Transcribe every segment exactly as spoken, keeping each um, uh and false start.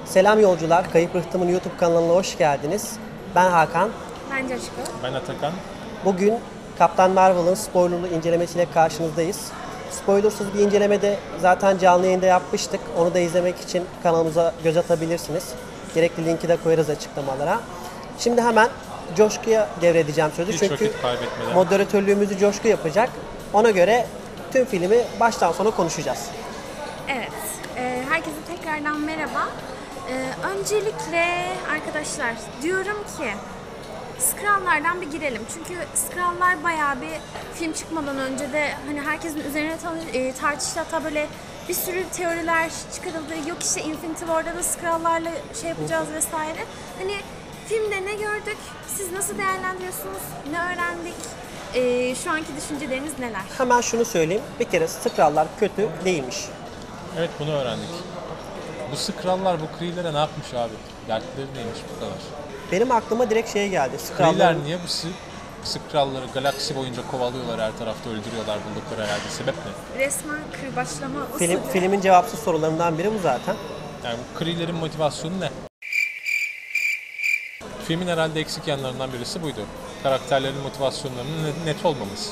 Selam yolcular, Kayıp Rıhtım'ın YouTube kanalına hoş geldiniz. Ben Hakan. Ben Coşku. Ben Atakan. Bugün Kaptan Marvel'ın spoilerlı incelemesiyle karşınızdayız. Spoilersız bir incelemede zaten canlı yayında yapmıştık. Onu da izlemek için kanalımıza göz atabilirsiniz. Gerekli linki de koyarız açıklamalara. Şimdi hemen Coşku'ya devredeceğim sözü. Hiç Çünkü vakit kaybetmeden. moderatörlüğümüzü Coşku yapacak. Ona göre tüm filmi baştan sona konuşacağız. Evet, e, herkese tekrardan merhaba. E, öncelikle arkadaşlar diyorum ki Skrullardan bir girelim. Çünkü Skrullar bayağı bir film çıkmadan önce de hani herkesin üzerine ta- e, tartıştı, hatta böyle bir sürü teoriler çıkarıldı. Yok işte Infinity War'da da Skrullarla şey yapacağız vesaire. Hani filmde ne gördük? Siz nasıl değerlendiriyorsunuz? Ne öğrendik? E, şu anki düşünceleriniz neler? Hemen şunu söyleyeyim. Bir kere Skrullar kötü değilmiş. Evet, bunu öğrendik. Bu Skrullar bu Kree'lere ne yapmış abi? Dertleri neymiş bu kadar? Benim aklıma direkt şey geldi. Kree'ler Skrullar niye bu S- Skrulları galaksi boyunca kovalıyorlar, her tarafta öldürüyorlar buldukları herhalde? Sebep ne? Resmen kırbaçlama usulü. film filmin cevapsız sorularından biri bu zaten. Yani bu Kree'lerin motivasyonu ne? Filmin herhalde eksik yanlarından birisi buydu. Karakterlerin motivasyonlarının net- net olmaması.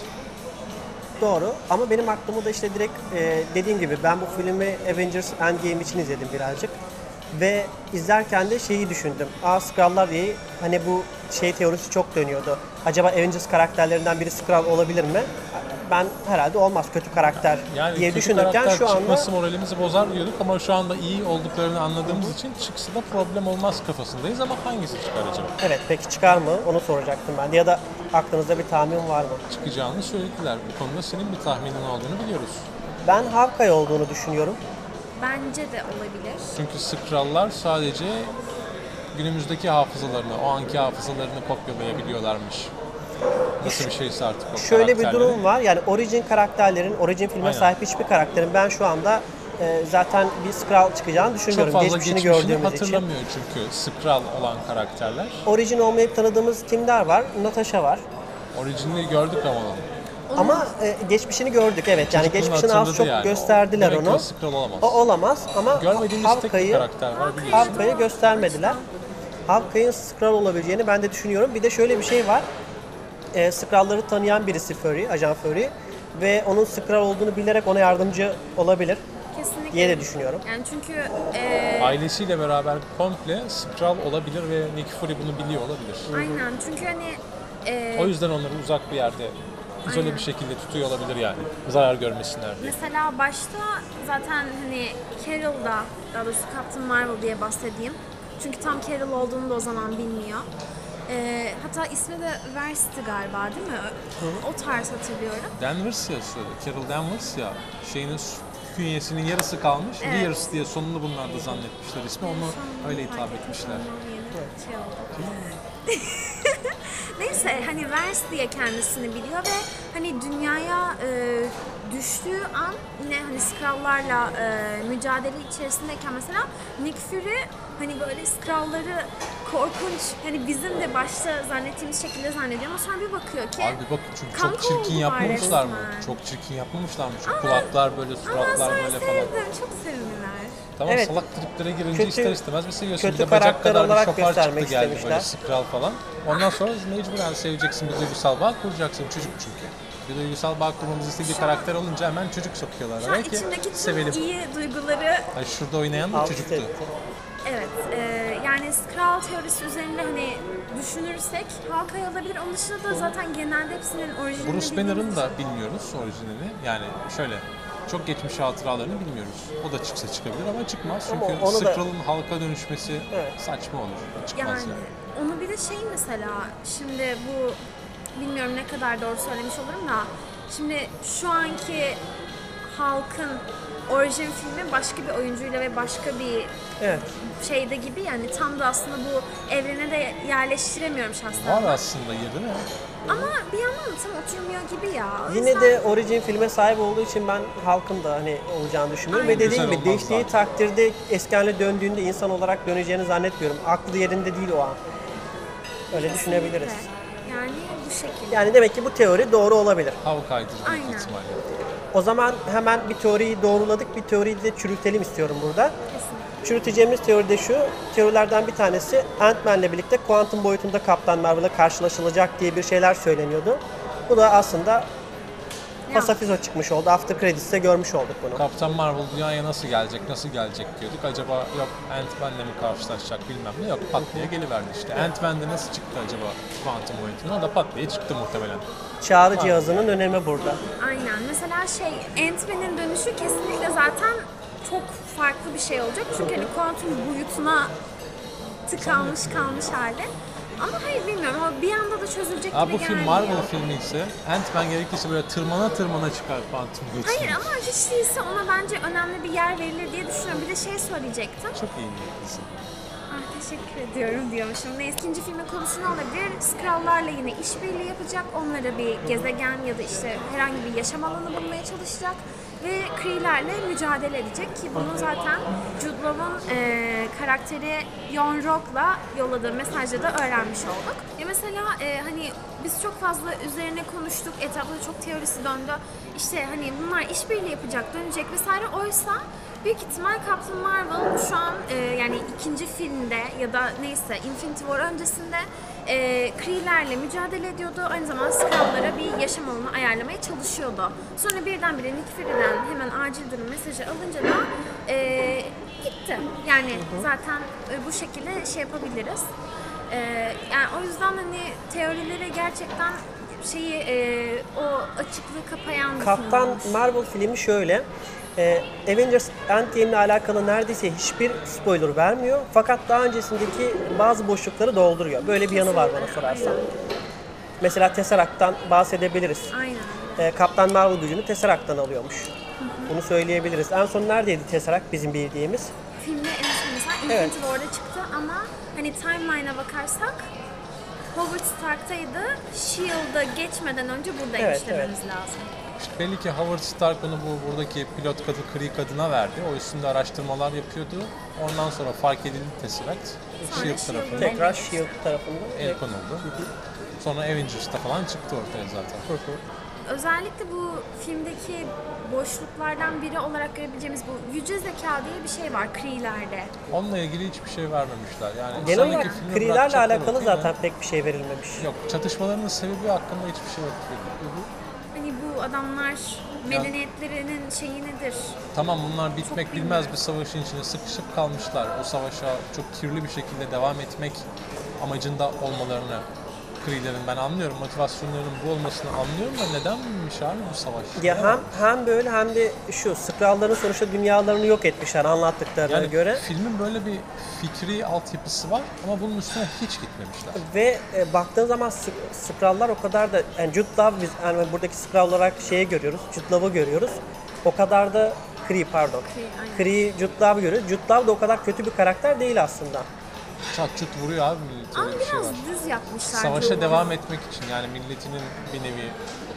Doğru ama benim aklıma da işte direkt e, dediğim gibi ben bu filmi Avengers Endgame için izledim birazcık. Ve izlerken de şeyi düşündüm. Aa Skrullar diye hani bu şey teorisi çok dönüyordu. Acaba Avengers karakterlerinden biri Skrull olabilir mi? Ben herhalde olmaz, kötü karakter Yani diye kötü düşünürken karakter şu anda çıkması moralimizi bozar diyorduk ama şu anda iyi olduklarını anladığımız için çıksa da problem olmaz kafasındayız ama hangisi çıkar acaba? evet, peki çıkar mı? Onu soracaktım ben. Ya da aklınızda bir tahmin var mı? Çıkacağını söylediler. Bu konuda senin bir tahminin olduğunu biliyoruz. Ben Hawkeye olduğunu düşünüyorum. Bence de olabilir. Çünkü Skrullar sadece günümüzdeki hafızalarını, o anki hafızalarını kopyalayabiliyorlarmış. Nasıl bir şeyse artık o Şöyle bir karakterleri. durum var. Yani origin karakterlerin, origin filme Aynen. sahip hiçbir karakterin ben şu anda e, zaten bir Skrull çıkacağını Çok düşünmüyorum. fazla Geçmişini geçmişini, gördüğümüz için. hatırlamıyor çünkü Skrull olan karakterler. Origin olmayıp tanıdığımız kimler var? Natasha var. Orijinali gördük ama onu. Ama e, geçmişini gördük, evet. Yani Çocukluğunu geçmişini az hatırladı çok yani. gösterdiler Demek ki onu. o Skrull olamaz. O olamaz ama Görmediğimiz tek bir Hawkeye'yi karakter var biliyorsun. Hawkeye'yi göstermediler. Hawkeye'in Skrull olabileceğini ben de düşünüyorum. Bir de şöyle bir şey var. E, Skrull'ları tanıyan birisi Fury, Ajan Fury ve onun Skrull olduğunu bilerek ona yardımcı olabilir Kesinlikle. diye de düşünüyorum. Yani çünkü e, Ailesiyle beraber komple Skrull olabilir ve Nick Fury bunu biliyor olabilir. aynen çünkü hani e, O yüzden onları uzak bir yerde izole Aynen. bir şekilde tutuyor olabilir yani. Zarar görmesinler diye. mesela başta zaten hani Carol'da, daha doğrusu Captain Marvel diye bahsedeyim. Çünkü tam Carol olduğunu da o zaman bilmiyor. E, hatta ismi de Versti galiba değil mi? O tarz hatırlıyorum. Danvers ya, Carol Danvers ya, şeyinin künyesinin yarısı kalmış. Evet. Years diye sonunu bunlar da zannetmişler ismi. Onu öyle hitap etmişler. Şey oldu. Neyse hani Vers diye kendisini biliyor ve hani dünyaya e, düştüğü an yine hani Skrullarla e, mücadele içerisindeyken mesela Nick Fury hani böyle Skrulları korkunç, hani bizim de başta zannettiğimiz şekilde zannediyor ama sonra bir bakıyor ki Abi bak çünkü kanka çok çirkin oldular yapmamışlar mı? resmen. Çok çirkin yapmamışlar mı? Şu Ama- kulaklar böyle, Ama suratlar sonra böyle falan. sevdim, çok sevimliler. Tamam, Evet. salak triplere girince Kötü- ister istemez bir seviyorsun. kötü Bir de bacak karakter kadar bir olarak şoför çıktı göstermek geldi böyle istemişler. Skrull falan. Ondan sonra mecburen seveceksin, bir duygusal bağ kuracaksın, çocuk çünkü. Bir duygusal bağ kurmamızı istediği karakter olunca hemen çocuk sokuyorlar Şu an araya ki içimdeki tüm sevelim. iyi duyguları Ay şurada oynayan da Alt çocuktu. etti. evet, e, yani Skrull teorisi üzerinde hani düşünürsek Hawkeye olabilir. Onun dışında da zaten genelde hepsinin orijinalini Bruce Banner'ın bildiğimiz da için- bilmiyoruz orijinalini. Yani şöyle, çok geçmiş hatıralarını bilmiyoruz. O da çıksa çıkabilir ama çıkmaz. Ama Çünkü onu da- Skrull'un halka dönüşmesi Evet. saçma olur. Çıkmaz Yani yani. onu bir de şey mesela, şimdi bu bilmiyorum ne kadar doğru söylemiş olurum da, şimdi şu anki halkın orijin filmi başka bir oyuncuyla ve başka bir Evet. şeyde gibi, yani tam da aslında bu evrene de yerleştiremiyorum şahsen. Var aslında yeri de. Ama bir yandan da tam oturmuyor gibi ya. O Yine yüzden- de origin filme sahip olduğu için ben halkın da hani olacağını düşünüyorum. Aynen. Ve dediğim Güzel gibi olmaz değiştiği zaten. takdirde eski haline döndüğünde insan olarak döneceğini zannetmiyorum. Aklı yerinde değil o an. Öyle düşünebiliriz. Yani bu şekilde. Yani demek ki bu teori doğru olabilir. Hawkeye'dir büyük Aynen. ihtimalle. O zaman hemen bir teoriyi doğruladık, bir teoriyi de çürütelim istiyorum burada. Kesinlikle. çürüteceğimiz teori de şu, teorilerden bir tanesi Ant-Man'le birlikte kuantum boyutunda Kaptan Marvel'la karşılaşılacak diye bir şeyler söyleniyordu. Bu da aslında pasafizo çıkmış oldu. After Credits'te görmüş olduk bunu. Kaptan Marvel dünyaya nasıl gelecek, nasıl gelecek diyorduk. Acaba yok Ant-Man'le mi karşılaşacak bilmem ne. Yok pat diye geliverdi işte. Ant-Man'de nasıl çıktı acaba kuantum boyutuna? O da pat diye çıktı muhtemelen. Çağrı cihazının önemi burada. Aynen. Mesela şey, Ant-Man'in dönüşü kesinlikle zaten çok farklı bir şey olacak. Çünkü hani kuantum boyutuna tıkanmış kalmış hali. Ama hayır bilmiyorum ama bir anda da çözülecek Abi gibi bu film gelmiyor. Marvel filmi ise Ant-Man gerekirse böyle tırmana tırmana çıkar kuantum boyutuna. Hayır ama hiç değilse ona bence önemli bir yer verilir diye düşünüyorum. Bir de şey söyleyecektim. Çok iyi niyetlisin. Ah teşekkür ediyorum diyormuşum. Neyse ikinci filmin konusu ne olabilir? Skrullarla yine işbirliği yapacak. Onlara bir gezegen ya da işte herhangi bir yaşam alanı bulmaya çalışacak. Ve Kree'lerle mücadele edecek ki bunu zaten Jude Law'un e, karakteri Yon Rock'la yolladığı mesajda da öğrenmiş olduk. Ya mesela e, hani biz çok fazla üzerine konuştuk, etrafta çok teorisi döndü. İşte hani bunlar işbirliği yapacak, dönecek vesaire. Oysa büyük ihtimal Captain Marvel şu an e, yani ikinci filmde ya da neyse Infinity War öncesinde e, Kree'lerle mücadele ediyordu. Aynı zamanda Skrullara bir yaşam alanı ayarlamaya çalışıyordu. Sonra birdenbire Nick Fury'den hemen acil durum mesajı alınca da e, gitti. Yani zaten e, bu şekilde şey yapabiliriz. E, yani o yüzden hani teorilere gerçekten şeyi e, o açıklığı kapayan bir Kaptan filmmiş. Marvel filmi şöyle. E, Avengers Endgame'le alakalı neredeyse hiçbir spoiler vermiyor. Fakat daha öncesindeki bazı boşlukları dolduruyor. Böyle bir yanı var bana sorarsan. Mesela Tesseract'tan bahsedebiliriz. Aynen. E, Kaptan Marvel gücünü Tesseract'tan alıyormuş. Bunu söyleyebiliriz. En son neredeydi Tesseract bizim bildiğimiz? Filmde en son mesela Evet. Infinity War'da çıktı ama hani timeline'a bakarsak Howard Stark'taydı. S H I E L D''a geçmeden önce buradaymış Evet, dememiz lazım. İşte belli ki Howard Stark onu bu buradaki pilot kadı Kree kadına verdi. O üstünde araştırmalar yapıyordu. Ondan sonra fark edildi Tesseract. Sonra S H I E L D S H I E L D tarafından Tekrar S H I E L D tarafından. el konuldu. Sonra Avengers'ta falan çıktı ortaya zaten. Özellikle bu filmdeki boşluklardan biri olarak görebileceğimiz bu yüce zeka diye bir şey var Kree'lerde. Onunla ilgili hiçbir şey vermemişler. Yani Genel sonraki olarak filmi Kree'lerle bırakacaklar alakalı o filmi. zaten pek bir şey verilmemiş. Yok, çatışmalarının sebebi hakkında hiçbir şey yok. Hani bu adamlar medeniyetlerinin şeyi nedir? Tamam bunlar bitmek Çok bilmez bilmiyorum. bir savaşın içine sıkışıp kalmışlar. O savaşa çok kirli bir şekilde devam etmek amacında olmalarını Kree'lerin ben anlıyorum. Motivasyonlarının bu olmasını anlıyorum da nedenmiş abi bu savaş? Ya hem hem böyle hem de şu Skrulların sonuçta dünyalarını yok etmişler anlattıklarına Yani göre. filmin böyle bir fikri altyapısı var ama bunun üstüne hiç gitmemişler. Ve e, baktığın zaman Sk- Skrullar o kadar da yani Jude Law biz yani buradaki Skrull olarak şeyi görüyoruz. Jude Law'ı görüyoruz. O kadar da Kree pardon. Kree, aynen. Kree Jude Law'ı görüyoruz. Jude Law da o kadar kötü bir karakter değil aslında. Çat çut vuruyor abi millet Ama öyle bir şey biraz var. düz yapmışlar. Savaşa durumu. devam etmek için yani milletinin bir nevi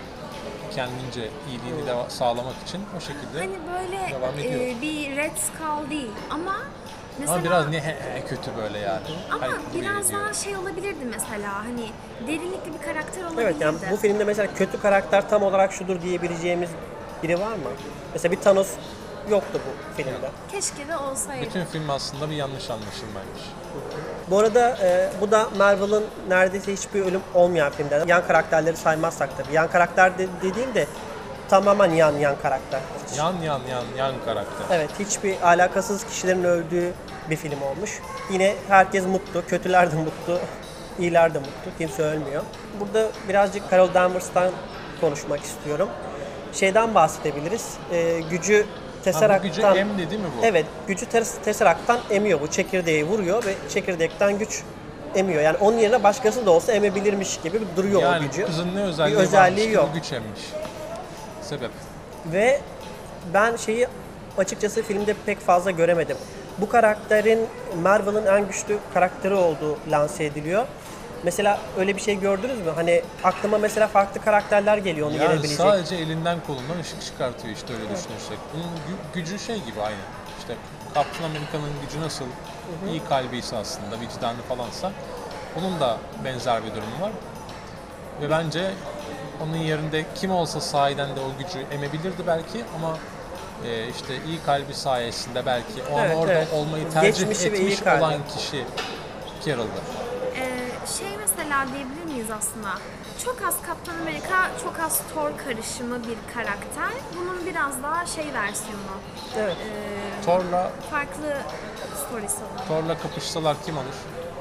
kendince iyiliğini de sağlamak için o şekilde. Hani böyle devam ediyor. e, bir Red Skull değil ama mesela Ama biraz niye he- he kötü böyle yani. ama Hayır, gibi biraz geliyor. daha şey olabilirdi mesela hani derinlikli bir karakter olabilirdi. Evet yani bu filmde mesela kötü karakter tam olarak şudur diyebileceğimiz biri var mı? Mesela bir Thanos yoktu bu filmde. Keşke de olsaydı. Bütün film aslında bir yanlış anlaşılmaymış. Bu arada e, bu da Marvel'ın neredeyse hiçbir ölüm olmayan filmler. Yan karakterleri saymazsak tabii. Yan karakter de, dediğim de tamamen yan yan karakter. Yan yan yan yan karakter. Evet, hiçbir alakasız kişilerin öldüğü bir film olmuş. Yine herkes mutlu, kötüler de mutlu, iyiler de mutlu, kimse ölmüyor. Burada birazcık Carol Danvers'tan konuşmak istiyorum. Şeyden bahsedebiliriz, e, gücü Ha, bu Tesseract'tan... gücü emdi değil mi bu? Evet, gücü Tes- Tesseract'tan emiyor bu. Çekirdeği vuruyor ve çekirdekten güç emiyor. Yani onun yerine başkası da olsa emebilirmiş gibi duruyor yani o gücü. kızın ne özelliği, Bir özelliği varmış ki yok. bu güç emmiş. Sebep. Ve ben şeyi açıkçası filmde pek fazla göremedim. Bu karakterin Marvel'ın en güçlü karakteri olduğu lanse ediliyor. Mesela öyle bir şey gördünüz mü? Hani aklıma mesela farklı karakterler geliyor onu Yani yenebilecek. sadece elinden kolundan ışık çıkartıyor işte öyle düşünürsek. Bunun gü- gücü şey gibi aynı. İşte Captain America'nın gücü nasıl iyi kalbiyse aslında, vicdanı falansa onun da benzer bir durumu var. Ve bence onun yerinde kim olsa sahiden de o gücü emebilirdi belki ama e, işte iyi kalbi sayesinde belki o an Evet, orada evet. olmayı tercih Geçmişi ve iyi etmiş kalbi. olan kişi Carol'dır. Ee, şey mesela diyebilir miyiz aslında? Çok az Kaptan Amerika, çok az Thor karışımı bir karakter. Bunun biraz daha şey versiyonu. Evet. Ee, Thor'la farklı story'si olan. Thor'la kapışsalar kim alır?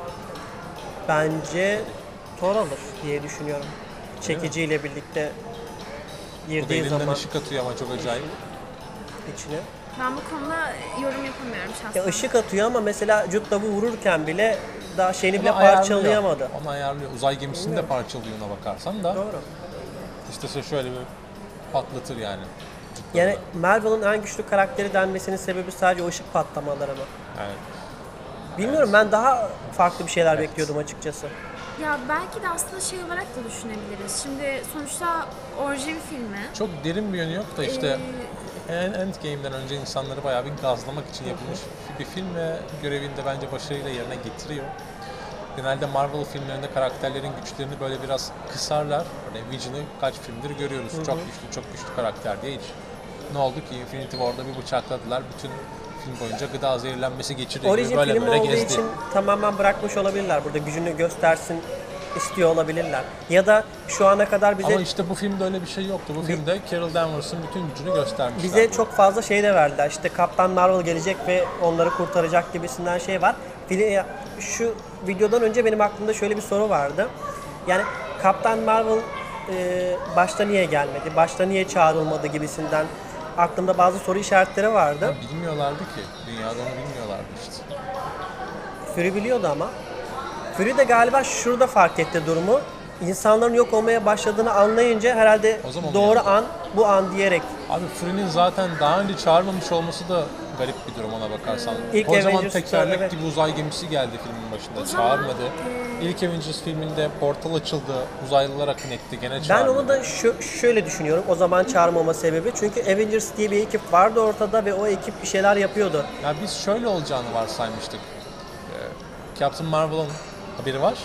Bence Thor alır diye düşünüyorum. Çekiciyle birlikte Bu da girdiği elinden zaman ışık atıyor ama çok acayip. içine. Ben bu konuda yorum yapamıyorum şahsen. Ya ışık atıyor ama mesela Jude Law'u vururken bile daha şeyini bile Onu ayarlıyor. parçalayamadı. Onu ayarlıyor. Uzay gemisini de parçalıyor ona bakarsan da. Doğru. İşte şöyle bir patlatır yani. Yani Marvel'ın en güçlü karakteri denmesinin sebebi sadece o ışık patlamaları mı? Yani Bilmiyorum, ben daha farklı bir şeyler Evet. bekliyordum açıkçası. Ya belki de aslında şey olarak da düşünebiliriz. Şimdi sonuçta orijin filmi. çok derin bir yönü yok da işte Ee, En- Endgame'den önce insanları bayağı bir gazlamak için yapılmış bir film ve görevini de bence başarıyla yerine getiriyor. Genelde Marvel filmlerinde karakterlerin güçlerini böyle biraz kısarlar. Hani Vision'ı kaç filmdir görüyoruz. Çok güçlü, çok güçlü karakter diye hiç. Ne oldu ki Infinity War'da bir bıçakladılar. Bütün film boyunca gıda zehirlenmesi geçirdiği gibi Origin böyle filmi böyle olduğu gezdi. için tamamen bırakmış olabilirler. Burada gücünü göstersin istiyor olabilirler. Ya da şu ana kadar bize Ama işte bu filmde öyle bir şey yoktu. Bu filmde Carol Danvers'ın bütün gücünü göstermişler. bize çok fazla şey de verdiler. İşte Kaptan Marvel gelecek ve onları kurtaracak gibisinden şey var. Film, şu videodan önce benim aklımda şöyle bir soru vardı. Yani Kaptan Marvel e, başta niye gelmedi? Başta niye çağrılmadı gibisinden aklımda bazı soru işaretleri vardı. Ya bilmiyorlardı ki. Dünyada onu bilmiyorlardı işte. Fury biliyordu ama. Fury de galiba şurada fark etti durumu. İnsanların yok olmaya başladığını anlayınca herhalde O zaman doğru uyandı. an bu an diyerek Abi Fury'nin zaten daha önce çağırmamış olması da garip bir durum ona bakarsan. İlk Kocaman Avengers'ta, tekerlek evet. gibi uzay gemisi geldi filmin başında. O zaman, Çağırmadı. İlk Avengers filminde portal açıldı. Uzaylılar akın etti. Gene ben çağırmadı. onu da şu, şöyle düşünüyorum o zaman çağırmama sebebi. Çünkü Avengers diye bir ekip vardı ortada ve o ekip bir şeyler yapıyordu. Ya biz şöyle olacağını varsaymıştık. Ee, Captain Marvel'ın haberi var.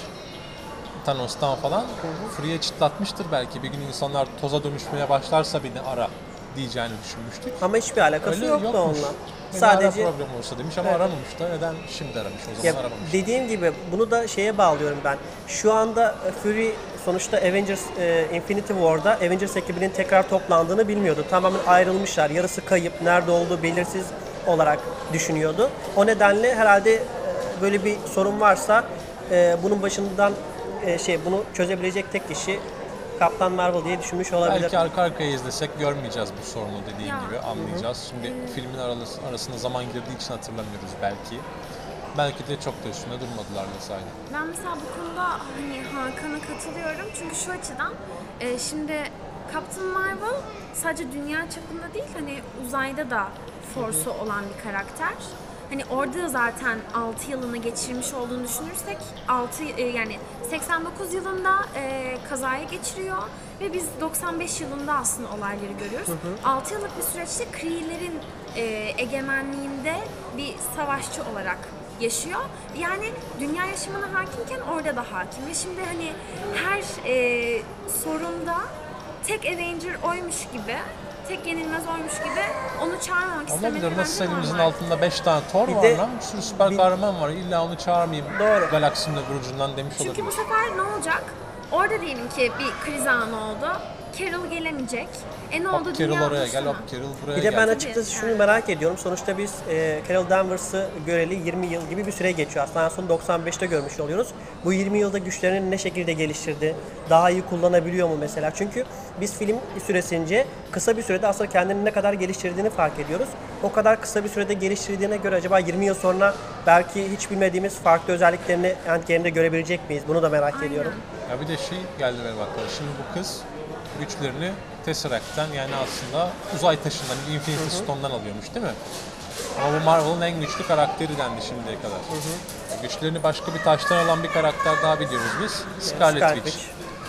Thanos'tan falan. Fury'e çıtlatmıştır belki. Bir gün insanlar toza dönüşmeye başlarsa beni ara diyeceğini düşünmüştük. Ama hiçbir alakası Öyle yoktu yokmuş. onunla. Beni Sadece ara problem olsa demiş ama Evet. aramamış da neden şimdi aramış o zaman ya, aramamış. dediğim gibi bunu da şeye bağlıyorum ben. Şu anda e, Fury sonuçta Avengers e, Infinity War'da Avengers ekibinin tekrar toplandığını bilmiyordu. Tamamen ayrılmışlar. Yarısı kayıp, nerede olduğu belirsiz olarak düşünüyordu. O nedenle herhalde e, böyle bir sorun varsa e, bunun başından e, şey bunu çözebilecek tek kişi Kaptan Marvel diye düşünmüş olabilir. Belki arka arkaya izlesek görmeyeceğiz bu sorunu dediğin Ya. gibi anlayacağız. Şimdi filmin arası, arasında zaman girdiği için hatırlamıyoruz belki. Belki de çok da üstüne durmadılar vesaire. Ben mesela bu konuda hani Hakan'a katılıyorum çünkü şu açıdan e, şimdi Captain Marvel sadece dünya çapında değil hani uzayda da force'u olan bir karakter. Hani orada zaten altı yılını geçirmiş olduğunu düşünürsek altı e, yani seksen dokuz yılında e, kazaya geçiriyor ve biz doksan beş yılında aslında olayları görüyoruz. altı yıllık bir süreçte Kree'lerin e, egemenliğinde bir savaşçı olarak yaşıyor. Yani dünya yaşamına hakimken orada da hakim. Ve şimdi hani her e, sorunda tek Avenger oymuş gibi, tek yenilmez oymuş gibi onu çağırmamak istemeleri Olabilir. Nasıl bence elimizin normal. altında beş tane Thor Bir var de- lan. Bir sürü süper bir- kahraman var. İlla onu çağırmayayım. Doğru. Galaksimin öbür ucundan demiş Çünkü olabilir. bu sefer ne olacak? Orada diyelim ki bir kriz anı oldu. Carol gelemeyecek. E ne oldu? Hop Carol Dünya oraya boşuna. gel, hop Carol buraya Bir de gel. ben Tabii, açıkçası şunu yani. merak ediyorum. Sonuçta biz e, Carol Danvers'ı göreli yirmi yıl gibi bir süre geçiyor. Aslında en son doksan beşte görmüş oluyoruz. Bu yirmi yılda güçlerini ne şekilde geliştirdi? Daha iyi kullanabiliyor mu mesela? Çünkü biz film süresince kısa bir sürede aslında kendini ne kadar geliştirdiğini fark ediyoruz. O kadar kısa bir sürede geliştirdiğine göre acaba yirmi yıl sonra belki hiç bilmediğimiz farklı özelliklerini Endgame'de görebilecek miyiz? Bunu da merak Aynen. ediyorum. Ya bir de şey geldi benim aklıma. Şimdi bu kız güçlerini Tesseract'ten yani aslında uzay taşından, Infinity Stone'dan alıyormuş değil mi? Ama bu Marvel'ın en güçlü karakteri dendi şimdiye kadar. Güçlerini başka bir taştan alan bir karakter daha biliyoruz biz. Scarlet, Scarlet Witch.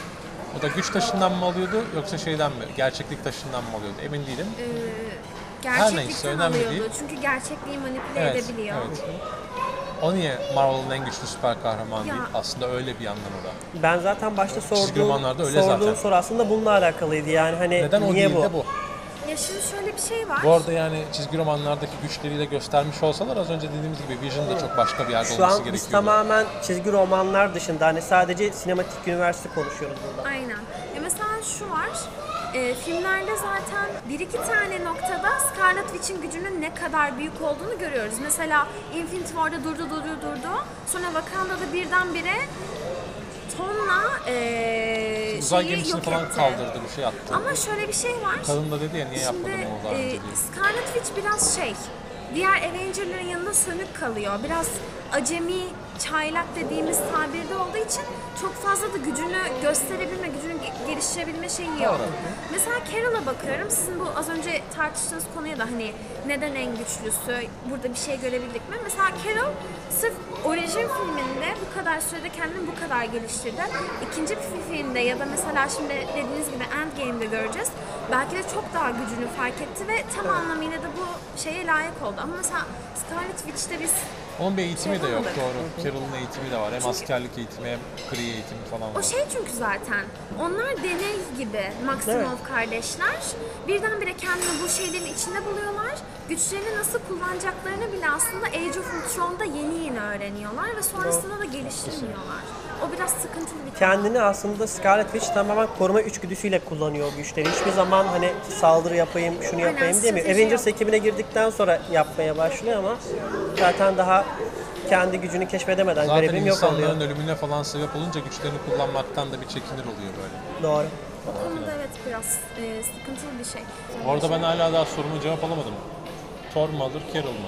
O da güç taşından mı alıyordu yoksa şeyden mi? Gerçeklik taşından mı alıyordu? Emin değilim. Ee, Her gerçeklikten neyse, önemli alıyordu. değil. Çünkü gerçekliği manipüle Evet, edebiliyor. evet. O niye Marvel'ın en güçlü süper kahraman Ya. değil? Aslında öyle bir anlamı da. Ben zaten başta Çizgi sorduğum, romanlarda öyle sorduğum zaten. soru aslında bununla alakalıydı. Yani hani Neden o niye değil bu? de bu? Ya şimdi şöyle bir şey var. Bu arada yani çizgi romanlardaki güçleriyle göstermiş olsalar az önce dediğimiz gibi Vision da çok başka bir yerde Şu olması an biz gerekiyordu. tamamen çizgi romanlar dışında hani sadece sinematik üniversite konuşuyoruz burada. Aynen. Ya mesela şu var. E, filmlerde zaten bir iki tane noktada Scarlet Witch'in gücünün ne kadar büyük olduğunu görüyoruz. Mesela Infinity War'da durdu durdu durdu. Sonra Wakanda'da birdenbire tonla e, Uzay şeyi gemisini yok falan etti. kaldırdı, bir şey attı. Ama şöyle bir şey var. Kadın da dedi ya niye Şimdi yapmadım onu daha e, önce diye. Scarlet Witch biraz şey, diğer Avenger'ların yanında sönük kalıyor. Biraz acemi, çaylak dediğimiz tabirde olduğu için çok fazla da gücünü gösterebilme, gücünü ge- geliştirebilme şeyi yok. Doğru. Mesela Carol'a bakıyorum. Sizin bu az önce tartıştığınız konuya da hani neden en güçlüsü, burada bir şey görebildik mi? Mesela Carol sırf orijin filminde bu kadar sürede kendini bu kadar geliştirdi. İkinci bir filmde ya da mesela şimdi dediğiniz gibi Endgame'de göreceğiz. Belki de çok daha gücünü fark etti ve tam anlamıyla da bu şeye layık oldu. Ama mesela Scarlet Witch'te biz Onun bir eğitimi de yok, yapamadık. doğru. Carol'ın eğitimi de var. Hem Çünkü- askerlik eğitimi hem Kree eğitimi falan var. O şey çünkü zaten onlar deney gibi Maximov kardeşler birdenbire kendini bu şeylerin içinde buluyorlar. Güçlerini nasıl kullanacaklarını bile aslında Age of Ultron'da yeni yeni öğreniyorlar ve sonrasında da geliştirmiyorlar. O biraz sıkıntılı bir konu. Kendini aslında Scarlet Witch tamamen koruma içgüdüsüyle kullanıyor o güçleri. Hiçbir zaman hani saldırı yapayım, şunu Aynen, yapayım demiyor. strateji Avengers yok. ekibine girdikten sonra yapmaya başlıyor ama zaten daha kendi gücünü keşfedemeden Zaten görevim yok oluyor. insanların ölümüne falan sebep olunca güçlerini kullanmaktan da bir çekinir oluyor böyle. Doğru. O konuda evet biraz e, sıkıntılı bir şey. Bu arada ben hala daha sorumu cevap alamadım. Thor mu alır, Carol mu?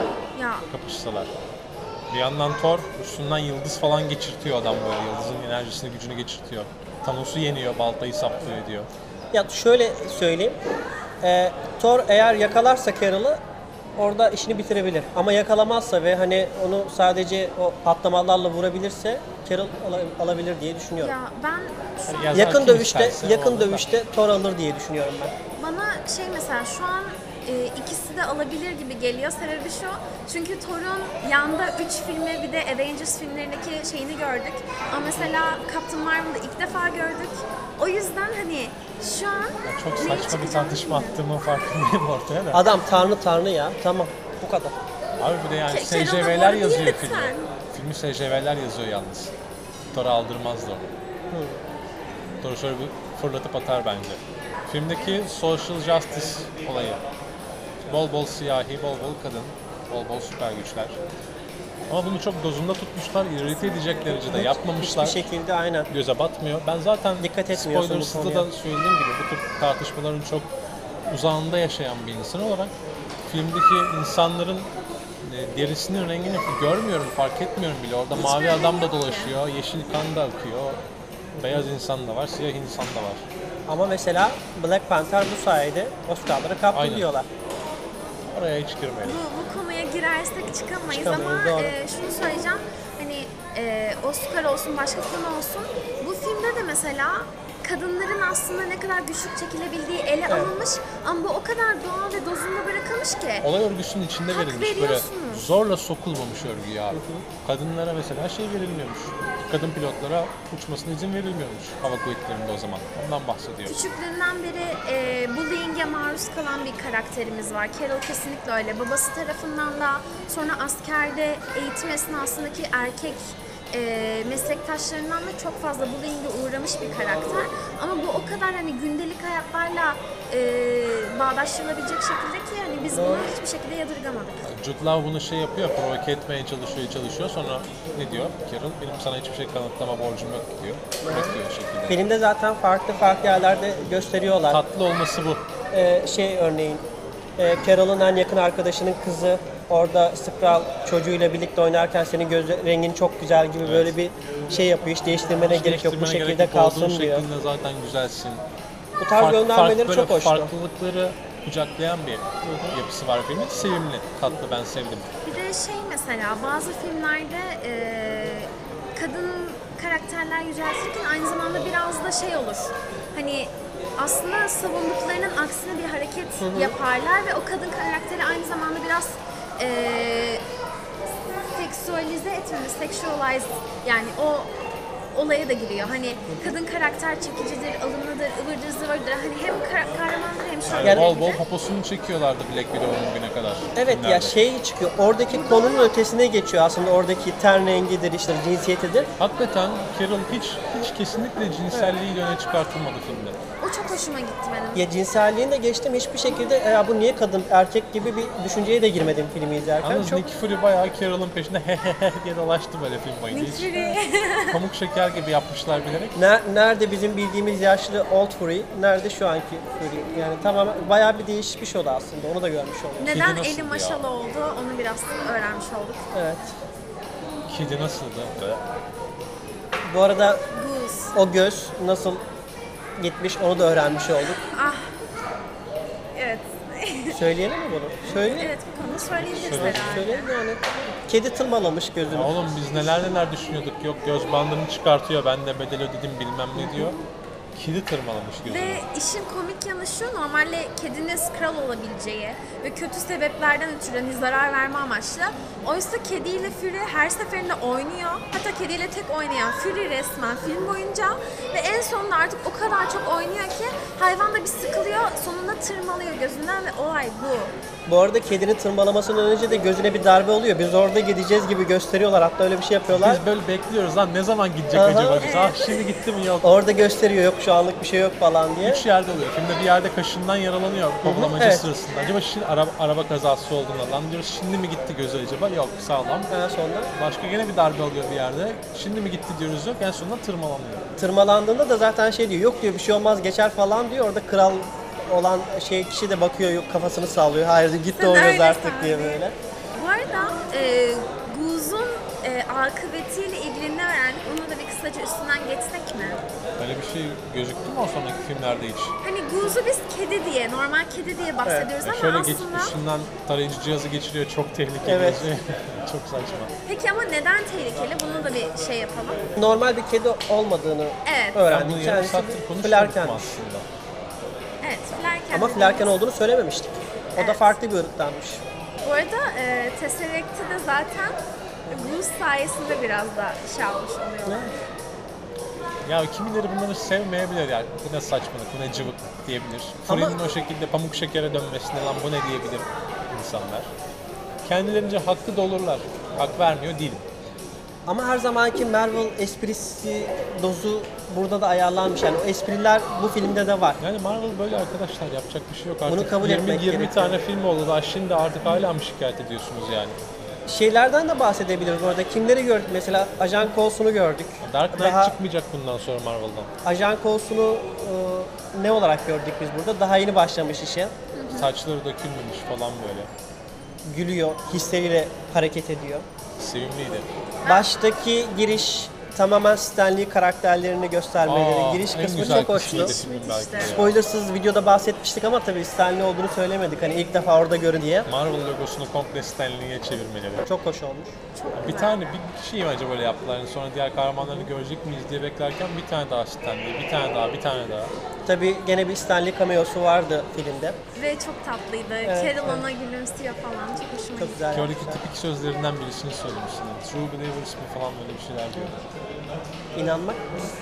Ya Kapışsalar. Bir yandan Thor üstünden yıldız falan geçirtiyor adam böyle. Yıldızın enerjisini, gücünü geçirtiyor. Thanos'u yeniyor, baltayı saplıyor ediyor. Ya şöyle söyleyeyim. Ee, Thor eğer yakalarsa Carol'ı orada işini bitirebilir. Ama yakalamazsa ve hani onu sadece o patlamalarla vurabilirse Carol ala- alabilir diye düşünüyorum. ya ben şu an Ya Yakın kim dövüşte isterse o yakın alır da. dövüşte Thor alır diye düşünüyorum ben. bana şey mesela şu an e, ikisi de alabilir gibi geliyor. Sebebi şu. Çünkü Thor'un yanda üç filmi bir de Avengers filmlerindeki şeyini gördük. Ama mesela Captain Marvel'da ilk defa gördük. O yüzden hani şu an Ya çok neyin saçma bir çıkacağını tartışma attığımın farkındayım ortaya da. Adam tanrı tanrı ya. Tamam. Bu kadar. Abi bir de yani Ke- Carol'da S J V'ler bu arada yazıyor değil filmi. lütfen. Filmi S J V'ler yazıyor yalnız. Thor'u aldırmazdı o. Thor'u şöyle bir fırlatıp atar bence. Filmdeki social justice olayı. Bol bol siyahi, bol bol kadın, bol bol süper güçler. Ama bunu çok dozunda tutmuşlar, irrite edecek derecede yapmamışlar. Bir şekilde aynen. Göze batmıyor. Ben zaten Dikkat etmiyorsun bu spoilers'ta konuya. da söylediğim gibi bu tür tartışmaların çok uzağında yaşayan bir insan olarak filmdeki insanların e, derisinin rengini görmüyorum, fark etmiyorum bile. Orada mavi rengi adam da yok ki. dolaşıyor, yeşil kan da akıyor, beyaz insan da var, siyah insan da var. Ama mesela Black Panther bu sayede Oscar'ları kaptı Aynen. diyorlar. Oraya hiç girmeyelim. bu, bu konuya girersek çıkamayız, Çıkamayız, ama doğru. e, şunu söyleyeceğim. Hani e, Oscar olsun başka konu olsun. Bu filmde de mesela kadınların aslında ne kadar güçlük çekilebildiği ele Evet. alınmış ama bu o kadar doğal ve dozunda bırakılmış ki. Olay örgüsünün içinde Hak verilmiş, böyle veriyorsunuz. zorla sokulmamış örgüye abi. Kadınlara mesela şey verilmiyormuş. Kadın pilotlara uçmasına izin verilmiyormuş hava kuvvetlerinde o zaman. Ondan bahsediyor. Küçüklüğünden beri e, bullying'e maruz kalan bir karakterimiz var. Carol kesinlikle öyle. Babası tarafından da, sonra askerde eğitim esnasındaki erkek e, meslektaşlarından da çok fazla bullying'e uğramış bir karakter. Ama bu o kadar hani gündelik hayatlarla e, bağdaştırılabilecek şekilde ki hani biz bunu hiçbir şekilde yadırgamadık. Jude Law bunu şey yapıyor, provoke etmeye çalışıyor, çalışıyor. Sonra ne diyor? Carol, benim sana hiçbir şey kanıtlama borcum yok diyor. Bırakıyor o şekilde. Filmde zaten farklı farklı yerlerde gösteriyorlar. Tatlı olması bu. Ee, şey örneğin e, Carol'ın en yakın arkadaşının kızı orada Skrull çocuğuyla birlikte oynarken senin göz rengin çok güzel gibi böyle bir şey yapıyor. Hiç değiştirmene gerek yok. Bu Değiştirmene şekilde gerek yok, olduğun kalsın diyor. şeklinde zaten güzelsin. Bu tarz Fark- göndermeleri fark- çok böyle hoştu. Farklılıkları kucaklayan bir yapısı var filmin. Sevimli, tatlı, ben sevdim. Bir de şey mesela bazı filmlerde e, kadın karakterler yüceltirken aynı zamanda biraz da şey olur. Hani aslında savunduklarının aksine bir hareket yaparlar ve o kadın karakteri aynı zamanda biraz e, seksüelize etmemiz, sexualize, yani o olaya da giriyor. Hani kadın karakter çekicidir, alımlıdır, ıvırdır zıvırdır. Hani hem kar- kahramandır hem Yani şöyle bol bol poposunu çekiyorlardı Black Widow'un bugüne kadar. Evet filmlerde. ya şey çıkıyor. Oradaki konunun ötesine geçiyor aslında. Oradaki ten rengidir, işte cinsiyetidir. Hakikaten Carol hiç hiç kesinlikle cinselliğiyle öne çıkartılmadı filmde. O çok hoşuma gitti benim. Ya cinselliğini de geçtim, hiçbir şekilde ya bu niye kadın erkek gibi bir düşünceye de girmedim filmi izlerken. Yalnız Çok Nick Fury bayağı Carol'ın peşinde he he he diye dolaştı böyle film boyunca. Nick Hiç Fury. pamuk şeker gibi yapmışlar bilerek. Ner- nerede bizim bildiğimiz yaşlı Old Fury, nerede şu anki Fury? Yani tamamen bayağı bir değişmiş o da aslında. Onu da görmüş olduk. Neden nasıldı eli ya? maşalı oldu onu biraz öğrenmiş olduk. Evet. Kedi nasıldı? Bu arada Goose. o göz nasıl gitmiş onu da öğrenmiş olduk. Ah. Evet. Söyleyelim mi bunu? Söyleyelim. Evet bu konuda söyleyebiliriz Söyle- herhalde. Söyleyelim yani. Kedi tırmalamış gözünü. Ya oğlum biz neler neler düşünüyorduk. Yok göz bandını çıkartıyor, ben de bedel ödedim bilmem ne diyor. Kedi tırmalamış gözünü. Ve işin komik yanı şu, normalde kedinin skral olabileceği ve kötü sebeplerden ötürü hani zarar verme amaçlı. Oysa kediyle Fury her seferinde oynuyor. Hatta kediyle tek oynayan Fury resmen film boyunca. Ve en sonunda artık o kadar çok oynuyor ki hayvan da bir sıkılıyor, sonunda tırmalıyor gözünden ve olay bu. Bu arada kedinin tırmalamasından önce de gözüne bir darbe oluyor. Biz orada gideceğiz gibi gösteriyorlar. Hatta öyle bir şey yapıyorlar. Biz böyle bekliyoruz lan ne zaman gidecek Aha. acaba biz? Evet. Ah şimdi gitti mi yok. Orada gösteriyor, yok şu anlık bir şey yok falan diye. Üç yerde oluyor. Filmde bir yerde kaşından yaralanıyor kovlamacı evet. sırasında. Acaba şimdi araba, araba kazası olduğunda lan diyoruz şimdi mi gitti gözü acaba? Yok sağlam. En sonunda Başka gene bir darbe alıyor bir yerde. Şimdi mi gitti diyoruz yok. En sonunda tırmalanıyor. tırmalandığında da zaten şey diyor, yok diyor bir şey olmaz geçer falan diyor. Orada kral olan şey kişi de bakıyor, yok kafasını sallıyor. Hayır gitti Sen o göz öyle artık san diye diye. böyle. Bu arada e, Goose'un e, akıbetiyle ilgili ne öğrendik? Onu da bir kısaca üstünden geçsek mi? Öyle bir şey gözüktü mü o sonraki filmlerde hiç? Hani Goose'u biz kedi diye, normal kedi diye bahsediyoruz Ya ama şöyle geç, aslında... üstünden tarayıcı cihazı geçiriyor. Çok tehlikeli. Evet. Çok saçma. Peki ama neden tehlikeli? Bunu da bir şey yapalım. Normal bir kedi olmadığını Evet. Ben öğrendik. bunu yarım Kendisi saattir bir konuşmadık Flerken. mı aslında? Evet, Flerken. Ama Flerken olduğunu söylememiştik. O da Evet. farklı bir ırktanmış. Bu arada e, Tesseract'i de zaten Goose sayesinde biraz da şey almış oluyor. Ya kimileri bunları sevmeyebilir yani. Bu ne saçmalık, bu ne cıvık diyebilir. Ama- Fury'nin o şekilde pamuk şekere dönmesine lan bu ne diyebilir insanlar. Kendilerince hakkı da olurlar. Hak vermiyor değilim. Ama her zamanki Marvel esprisi dozu burada da ayarlanmış. Yani o espriler bu filmde de var. Yani Marvel böyle arkadaşlar, yapacak bir şey yok artık. Bunu kabul yirmi etmek yirmi gerekiyor. tane film oldu daha şimdi artık hala mı şikayet ediyorsunuz yani? Şeylerden de bahsedebiliriz orada. Kimleri gördük? Mesela Ajan Coulson'u gördük. Dark Knight Daha çıkmayacak bundan sonra Marvel'dan. Ajan Coulson'u e, ne olarak gördük biz burada? Daha yeni başlamış işe. Saçları dökülmemiş falan böyle. Gülüyor, hisleriyle hareket ediyor. Sevimliydi. Baştaki giriş tamamen Stan Lee karakterlerini göstermeleri. Aa, giriş en kısmı güzel çok hoştu. kısmıydı filmin belki de ya. Spoilersız videoda bahsetmiştik ama tabii Stan Lee olduğunu söylemedik. Hani ilk defa orada görün diye. Marvel logosunu komple Stan Lee'ye çevirmeleri. Çok hoş olmuş. Bir tane bir kişiyi mi acaba böyle yaptılar? Yani sonra diğer kahramanlarını görecek miyiz diye beklerken bir tane daha Stan Lee, bir tane daha, bir tane daha. Tabii gene bir Stan Lee cameo'su vardı filmde. Ve çok tatlıydı. Carol ona gülümsüyor falan. Çok hoşuma Çok gitti. güzel. Ki oradaki tipik sözlerinden birisini söylemişsin. True Believers mi falan böyle bir şeyler diyor. İnanmak.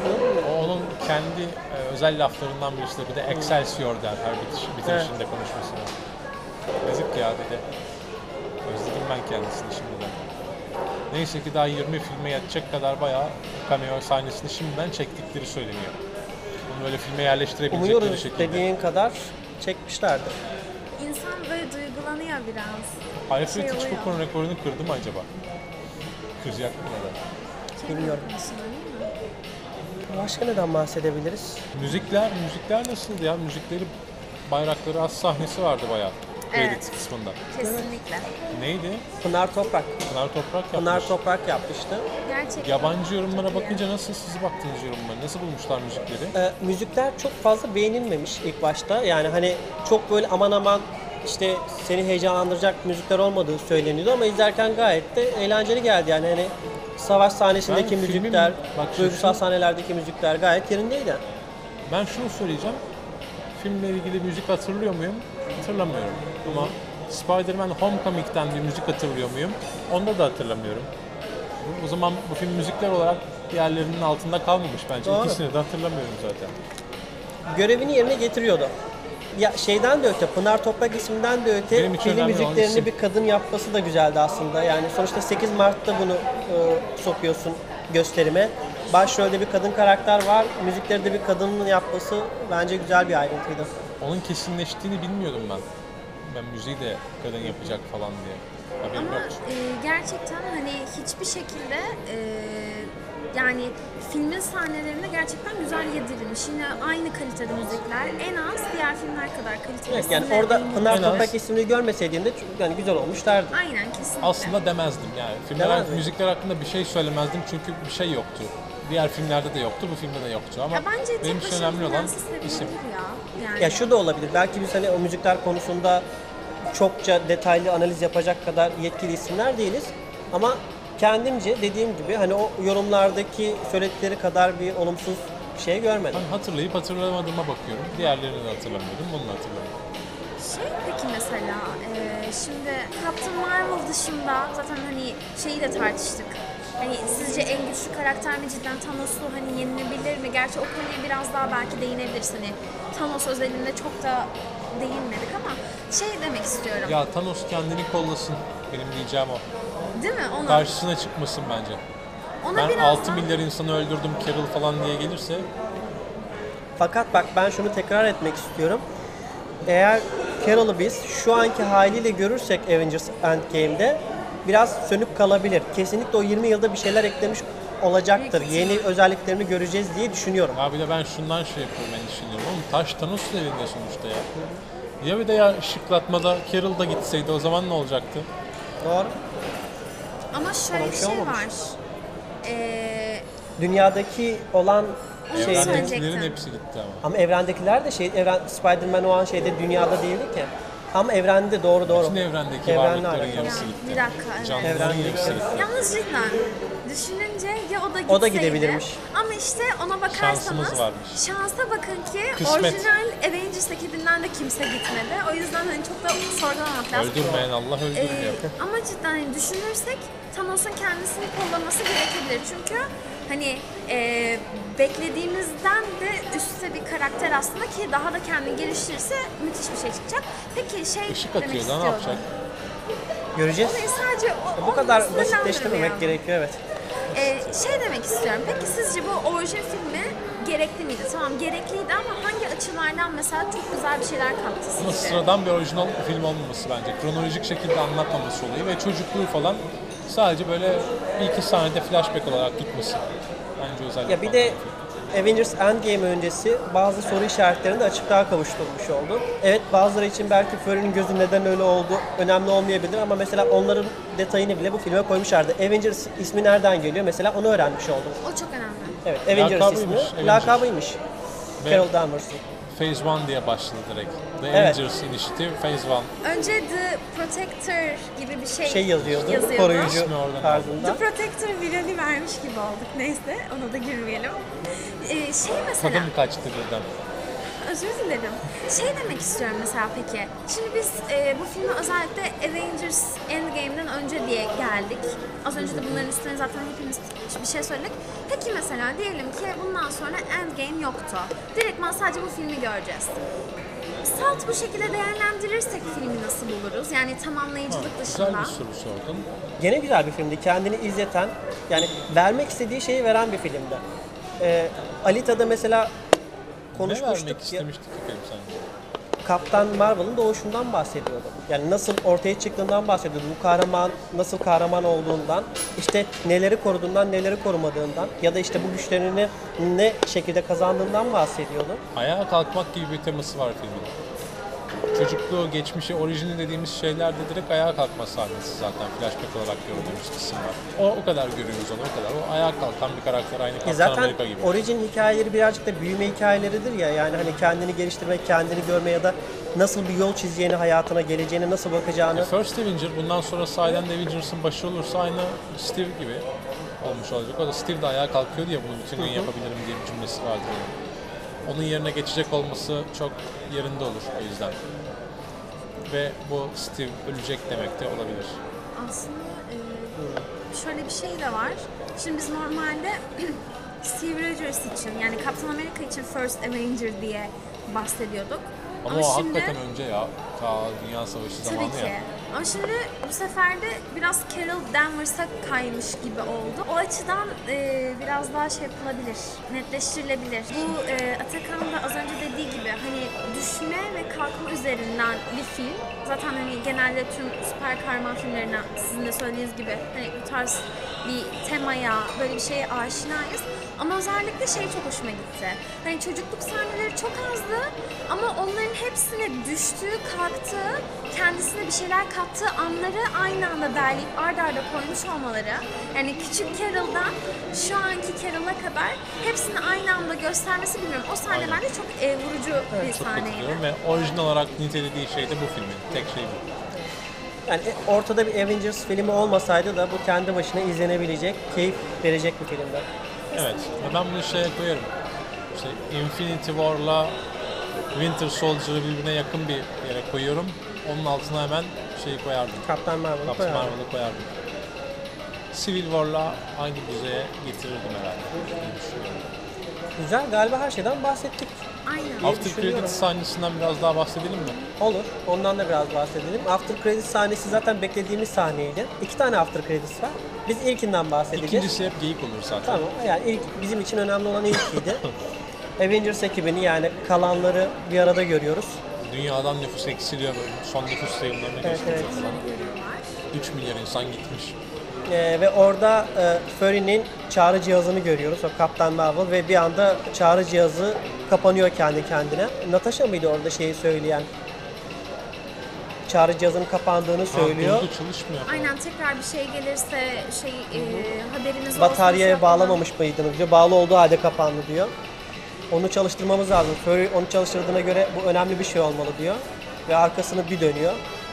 O onun kendi e, özel laflarından birisi de bir de Excelsior der her bitiş, bitirişinde konuşmasına. Yazık ya dedi. Özledim ben kendisini şimdiden. Neyse ki daha yirmi filme yetecek kadar bayağı cameo sahnesini şimdiden çektikleri söyleniyor. Bunu böyle filme yerleştirebilecekleri Umuyoruz şekilde. dediğin kadar çekmişlerdir. İnsan böyle duygulanıyor biraz. Alfred Şey oluyor. Hitchcock'un rekorunu kırdı mı acaba? Kıracak mı ya da? Bilmiyorum. Konusunda değil mi? Başka neden bahsedebiliriz? Müzikler, müzikler nasıldı ya? Müzikleri, bayrakları az sahnesi vardı bayağı. Credit Evet. kısmında. Kesinlikle. Neydi? Pınar Toprak. Pınar Toprak yapmış. Pınar Toprak yapmıştı. Gerçekten. Yabancı yorumlara Çok iyi. bakınca nasıl, siz baktınız yorumlara? Nasıl bulmuşlar müzikleri? Ee, müzikler çok fazla beğenilmemiş ilk başta. Yani hani çok böyle aman aman işte seni heyecanlandıracak müzikler olmadığı söyleniyordu ama izlerken gayet de eğlenceli geldi. Yani hani savaş sahnesindeki Ben filmin- müzikler, bak şu- duygusal şu- sahnelerdeki müzikler gayet yerindeydi. Ben şunu söyleyeceğim. Filmle ilgili müzik hatırlıyor muyum? Hatırlamıyorum. Ama Spider-Man Homecoming'den bir müzik hatırlıyor muyum? Onda da hatırlamıyorum. O zaman bu film müzikler olarak diğerlerinin altında kalmamış bence. Doğru. İkisini de hatırlamıyorum zaten. Görevini yerine getiriyordu. Ya şeyden de öte, Pınar Toprak isminden de öte Benim için film önemli olan müziklerini isim. bir kadın yapması da güzeldi aslında. Yani sonuçta sekiz Mart'ta bunu e, sokuyorsun gösterime. Başrolde bir kadın karakter var, müzikleri de bir kadının yapması bence güzel bir ayrıntıydı. Onun kesinleştiğini bilmiyordum ben. Ben müziği de kadın yapacak falan diye. Haberim Ama yok. e, gerçekten hani hiçbir şekilde e, yani filmin sahnelerinde gerçekten güzel yedirilmiş. Yine aynı kalitede müzikler. En az diğer filmler kadar kaliteli. Evet, yani Sizinle orada eminim. Pınar En az- Toprak ismini görmeseydim de çok- yani güzel olmuş derdim. Aynen, kesinlikle. Aslında demezdim yani. Filmler, Demez mi? müzikler hakkında bir şey söylemezdim çünkü bir şey yoktu. Diğer filmlerde de yoktu, bu filmde de yoktu ama Ya bence benim tek için başına önemli olan dinlense isim. sevilebilir ya. Yani. Ya şu da olabilir. Belki biz hani o müzikler konusunda çokça detaylı analiz yapacak kadar yetkili isimler değiliz. Ama kendimce dediğim gibi hani o yorumlardaki söyledikleri kadar bir olumsuz şey görmedim. Ben hatırlayıp hatırlamadığıma bakıyorum. Diğerlerini de hatırlamıyorum, bunu da hatırlamıyorum. Şey peki mesela e, şimdi Captain Marvel dışında zaten hani şeyi de tartıştık. Hani sizce en güçlü karakter mi cidden Thanos'u hani yenilebilir mi? Gerçi o konuya biraz daha belki değinebiliriz hani Thanos özelinde çok da değinmedik ama şey demek istiyorum. Ya Thanos kendini kollasın, benim diyeceğim o. Değil mi? Ona, Karşısına çıkmasın bence. ona Ben biraz altı daha- milyar insanı öldürdüm Carol falan diye gelirse Fakat bak ben şunu tekrar etmek istiyorum. Eğer Carol'ı biz şu anki haliyle görürsek Avengers Endgame'de biraz sönük kalabilir. Kesinlikle o yirmi yılda bir şeyler eklemiş olacaktır. Büyük Yeni özelliklerini göreceğiz diye düşünüyorum. ya bir de ben şundan şey yapıyorum, endişeleniyorum. Oğlum taş Thanos'un elinde sonuçta ya. Ya bir de ya ışıklatmada Carol da gitseydi o zaman ne olacaktı? Doğru. Ama şöyle Ona bir bir şey şey olmamış. var. Ee, Dünyadaki olan Onu şeyler söyleyecektim. Evrendekilerin hepsi gitti ama. ama evrendekiler de şey evren Spider-Man o an şeyde dünyada değildi ki. Ama evrende doğru doğru. Bütün evrendeki Evrenle varlıkların alakalı. yarısı Ya, gitti. bir dakika, evet. Canlıların Evrendeki- yarısı gitti. Yalnız cidden düşününce ya o da gitseydi. O da gidebilirmiş. Ama işte ona bakarsanız Şansımız varmış. şansa bakın ki Kısmet. orijinal Avengers ekibinden de kimse gitmedi. O yüzden hani çok da sorgulamamak lazım. Öldürmeyen Allah Ee, öldürmüyor. ama cidden hani düşünürsek Thanos'un kendisini kollaması gerekebilir. Çünkü hani e, beklediğimizden de üstte bir karakter aslında ki daha da kendini geliştirirse müthiş bir şey çıkacak. Peki şey Işık demek atıyor da ne istiyordum. yapacak? Göreceğiz. Olayı sadece o, Bu kadar onu basitleştirmemek sınırlandırmayalım. gerekiyor evet. Ee, şey demek istiyorum. Peki sizce bu orijin filmi gerekli miydi? Tamam gerekliydi ama hangi açılardan mesela çok güzel bir şeyler kattı Ama sizce? sıradan bir orijinal film olmaması bence. Kronolojik şekilde anlatmaması olayı ve çocukluğu falan sadece böyle bir iki sahnede flashback olarak tutması. Bence özellikle. Ya bir de Avengers Endgame öncesi bazı soru işaretlerini de açıklığa kavuşturmuş oldu. Evet bazıları için belki Fury'nin gözü neden öyle oldu önemli olmayabilir ama mesela onların detayını bile bu filme koymuşlardı. Avengers ismi nereden geliyor mesela onu öğrenmiş oldum. O çok önemli. Evet Avengers Lakabıymış, ismi Avengers. lakabıymış. Ve Carol Danvers'ın. Phase one diye başladı direkt. The Evet. Avengers Initiative Phase one. Önce The Protector gibi bir şey, Şey yazıyordu, yazıyordu. koruyucu İsmi oradan tarzında. The Protector virali vermiş gibi olduk. Neyse ona da girmeyelim. Ee, şey mesela... Tadım kaçtı birden. Özür dilerim. Şey demek istiyorum mesela peki. Şimdi biz e, bu filme özellikle Avengers Endgame'den önce diye geldik. Az önce de bunların üstüne zaten hepimiz bir şey söyledik. Peki mesela diyelim ki bundan sonra Endgame yoktu. Direktman sadece bu filmi göreceğiz. Salt bu şekilde değerlendirirsek filmi nasıl buluruz? Yani tamamlayıcılık Güzel dışında. bir soru sordun. Gene güzel bir filmdi. Kendini izleten, yani vermek istediği şeyi veren bir filmdi. Ee, Alita'da mesela Ne vermek konuşmuştuk ya, istemiştik ki film sence? Kaptan Marvel'ın doğuşundan bahsediyordu. Yani nasıl ortaya çıktığından bahsediyordu. Bu kahraman nasıl kahraman olduğundan, işte neleri koruduğundan, neleri korumadığından ya da işte bu güçlerini ne şekilde kazandığından bahsediyordu. Ayağa kalkmak gibi bir teması var filmin. Çocukluğu, geçmişi, orijini dediğimiz şeylerde direkt ayağa kalkma sahnesi zaten. Flashback olarak gördüğümüz kısım var. O, o kadar görüyoruz onu, o kadar. O ayağa kalkan bir karakter, aynı E Kaptan zaten Amerika gibi. origin hikayeleri birazcık da büyüme hikayeleridir ya. Yani hani kendini geliştirmek, kendini görme ya da nasıl bir yol çizeceğini hayatına, geleceğine nasıl bakacağını. E, First Avenger, bundan sonra sahiden Avengers'ın başı olursa aynı Steve gibi olmuş olacak. O da Steve de ayağa kalkıyordu ya, bunu bütün gün yapabilirim diye bir cümlesi vardı. Yani. Onun yerine geçecek olması çok yerinde olur o yüzden. Ve bu Steve ölecek demek de olabilir. Aslında e, şöyle bir şey de var. Şimdi biz normalde Steve Rogers için yani Captain America için First Avenger diye bahsediyorduk. Ama, Ama o şimdi, hakikaten önce ya. Ta Dünya Savaşı zamanı tabii ki. ya. Ama şimdi bu sefer de biraz Carol Danvers'a kaymış gibi oldu. O açıdan e, biraz daha şey yapılabilir, netleştirilebilir. Bu e, Atakan da az önce dediği gibi hani düşme ve kalkma üzerinden bir film. Zaten hani genelde tüm süper kahraman filmlerine sizin de söylediğiniz gibi hani bu tarz bir temaya, böyle bir şeye aşinayız. Ama özellikle şey çok hoşuma gitti. Hani çocukluk sahneleri çok azdı ama onların hepsine düştüğü, kalktığı, kendisine bir şeyler kattığı anları aynı anda derleyip ard arda koymuş olmaları. Yani küçük Carol'dan şu anki Carol'a kadar hepsini aynı anda göstermesi bilmiyorum. O sahne Aynen. bence çok e, vurucu bir Çok sahneydi. katılıyorum ve orijinal olarak nitelediği şey de bu filmin. Tek şey bu. Yani ortada bir Avengers filmi olmasaydı da bu kendi başına izlenebilecek, keyif verecek bir filmdi. Evet. Ve ben bunu şeye koyarım. İşte Infinity War'la Winter Soldier'ı birbirine yakın bir yere koyuyorum. Onun altına hemen şeyi koyardım. Captain Marvel'ı Captain koyardım. Marvel'ı koyardım. Civil War'la aynı düzeye getirirdim herhalde. diye düşünüyorum. Güzel, galiba her şeyden bahsettik. Aynen. After düşünüyorum. Credits sahnesinden biraz daha bahsedelim mi? Olur, ondan da biraz bahsedelim. After Credits sahnesi zaten beklediğimiz sahneydi. İki tane After Credits var. Biz ilkinden bahsedeceğiz. İkincisi hep geyik olur zaten. Tamam, yani ilk, bizim için önemli olan ilkiydi. Avengers ekibini yani kalanları bir arada görüyoruz. Dünyadan nüfus eksiliyor böyle. Son nüfus sayımlarını Evet, gösteriyor evet. falan. Görüyorlar. üç milyar insan gitmiş. Ee, ve orada e, Fury'nin çağrı cihazını görüyoruz. O Captain Marvel ve bir anda çağrı cihazı kapanıyor kendi kendine. Natasha mıydı orada şeyi söyleyen? Çağrı cihazının kapandığını söylüyor. Ha, durdu, çalışmıyor. Aynen, tekrar bir şey gelirse şey e, haberiniz olsun. Bataryaya şey bağlamamış mıydınız diyor. Bağlı olduğu halde kapandı diyor. Onu çalıştırmamız lazım. Fury onu çalıştırdığına göre bu önemli bir şey olmalı diyor. Ve arkasını bir dönüyor.